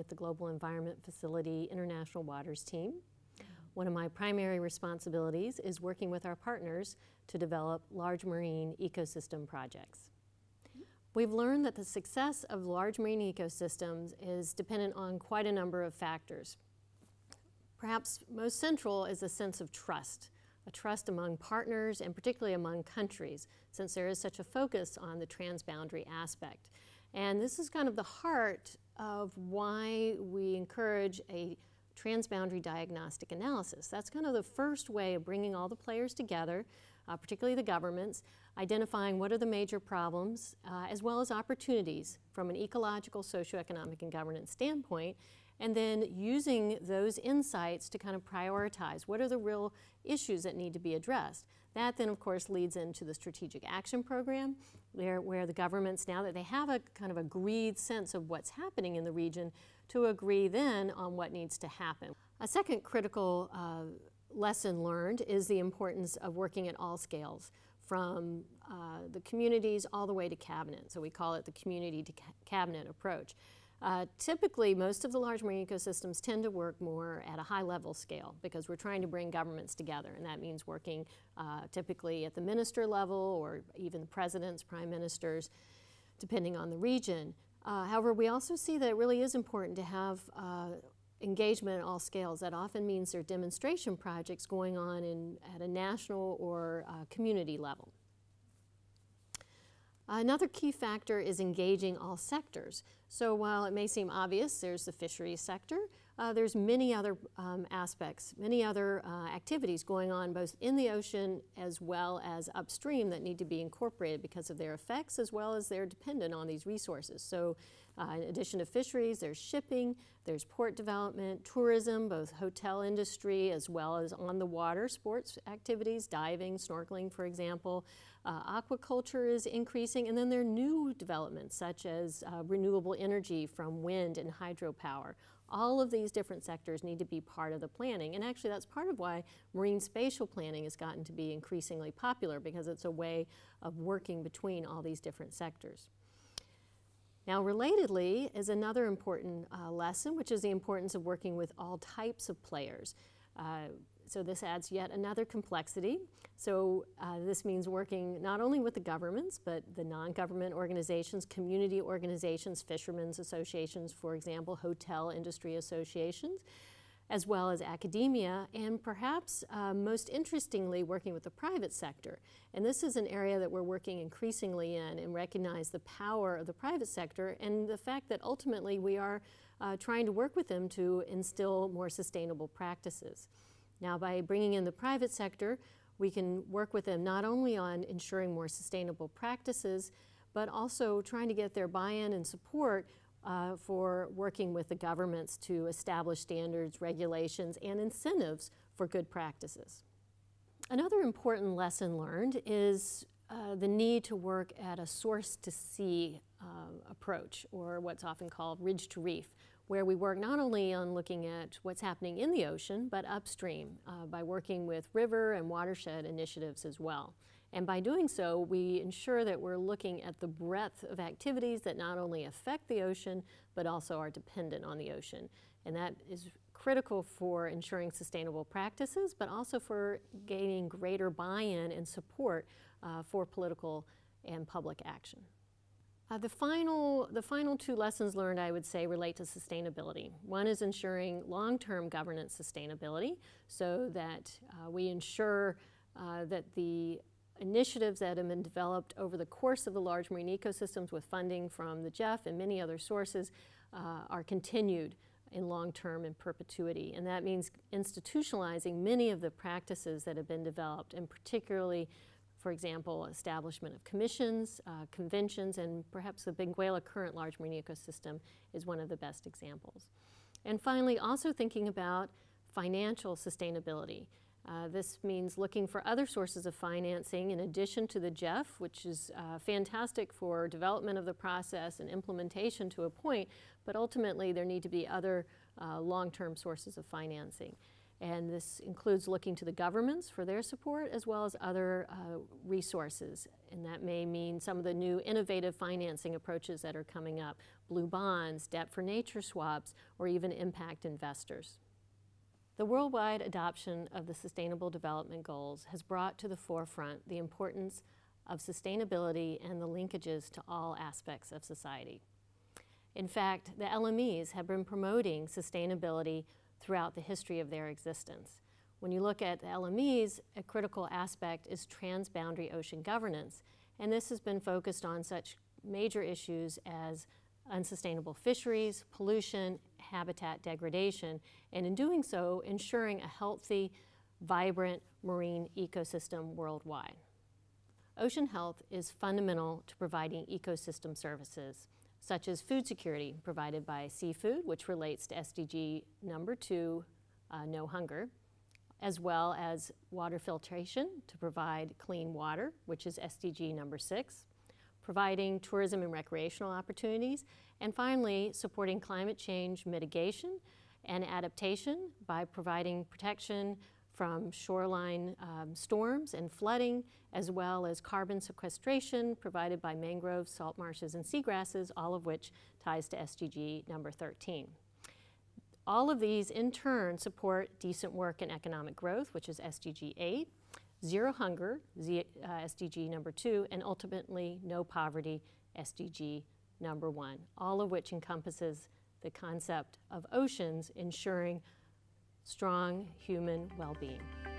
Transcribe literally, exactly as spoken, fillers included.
with the Global Environment Facility International Waters team. One of my primary responsibilities is working with our partners to develop large marine ecosystem projects. We've learned that the success of large marine ecosystems is dependent on quite a number of factors. Perhaps most central is a sense of trust, a trust among partners and particularly among countries, since there is such a focus on the transboundary aspect. And this is kind of the heart of why we encourage a transboundary diagnostic analysis. That's kind of the first way of bringing all the players together, uh, particularly the governments, identifying what are the major problems, uh, as well as opportunities from an ecological, socioeconomic, and governance standpoint, and then using those insights to kind of prioritize what are the real issues that need to be addressed. That then, of course, leads into the Strategic Action Program, where, where the governments, now that they have a kind of agreed sense of what's happening in the region, to agree then on what needs to happen. A second critical uh, lesson learned is the importance of working at all scales, from uh, the communities all the way to cabinet. So we call it the community to ca cabinet approach. Uh, typically, most of the large marine ecosystems tend to work more at a high-level scale because we're trying to bring governments together, and that means working uh, typically at the minister level or even the presidents, prime ministers, depending on the region. Uh, however, we also see that it really is important to have uh, engagement at all scales. That often means there are demonstration projects going on in, at a national or uh, community level. Another key factor is engaging all sectors. So while it may seem obvious, there's the fisheries sector, uh, there's many other um, aspects, many other uh, activities going on both in the ocean as well as upstream that need to be incorporated because of their effects as well as they're dependent on these resources. So uh, in addition to fisheries, there's shipping, there's port development, tourism, both hotel industry as well as on the water sports activities, diving, snorkeling, for example. Uh, aquaculture is increasing, and then there are new developments such as uh, renewable energy from wind and hydropower. All of these different sectors need to be part of the planning, and actually that's part of why marine spatial planning has gotten to be increasingly popular, because it's a way of working between all these different sectors. Now, relatedly is another important uh, lesson, which is the importance of working with all types of players. Uh, so this adds yet another complexity. So uh, this means working not only with the governments, but the non-government organizations, community organizations, fishermen's associations, for example, hotel industry associations, as well as academia, and perhaps uh, most interestingly, working with the private sector. And this is an area that we're working increasingly in and recognize the power of the private sector and the fact that ultimately we are uh, trying to work with them to instill more sustainable practices. Now, by bringing in the private sector, we can work with them not only on ensuring more sustainable practices, but also trying to get their buy-in and support Uh, for working with the governments to establish standards, regulations, and incentives for good practices. Another important lesson learned is uh, the need to work at a source-to-sea uh, approach, or what's often called ridge-to-reef, where we work not only on looking at what's happening in the ocean, but upstream uh, by working with river and watershed initiatives as well. And by doing so, we ensure that we're looking at the breadth of activities that not only affect the ocean, but also are dependent on the ocean. And that is critical for ensuring sustainable practices, but also for gaining greater buy-in and support uh, for political and public action. Uh, the final, the final two lessons learned, I would say, relate to sustainability. One is ensuring long-term governance sustainability, so that uh, we ensure uh, that the initiatives that have been developed over the course of the large marine ecosystems with funding from the G E F and many other sources uh, are continued in long-term in perpetuity. And that means institutionalizing many of the practices that have been developed, and particularly, for example, establishment of commissions, uh, conventions, and perhaps the Benguela current large marine ecosystem is one of the best examples. And finally, also thinking about financial sustainability. Uh, this means looking for other sources of financing in addition to the G E F, which is uh, fantastic for development of the process and implementation to a point, but ultimately there need to be other uh, long-term sources of financing. And this includes looking to the governments for their support as well as other uh, resources. And that may mean some of the new innovative financing approaches that are coming up, blue bonds, debt for nature swaps, or even impact investors. The worldwide adoption of the Sustainable Development Goals has brought to the forefront the importance of sustainability and the linkages to all aspects of society. In fact, the L M Es have been promoting sustainability throughout the history of their existence. When you look at the L M Es, a critical aspect is transboundary ocean governance, and this has been focused on such major issues as unsustainable fisheries, pollution, habitat degradation, and in doing so, ensuring a healthy, vibrant marine ecosystem worldwide. Ocean health is fundamental to providing ecosystem services, such as food security provided by seafood, which relates to S D G number two, uh, no hunger, as well as water filtration to provide clean water, which is S D G number six, providing tourism and recreational opportunities, and finally, supporting climate change mitigation and adaptation by providing protection from shoreline um, storms and flooding, as well as carbon sequestration provided by mangroves, salt marshes, and seagrasses, all of which ties to S D G number thirteen. All of these, in turn, support decent work and economic growth, which is S D G eight, zero hunger, Z, uh, S D G number two, and ultimately no poverty, S D G number one, all of which encompasses the concept of oceans ensuring strong human well-being.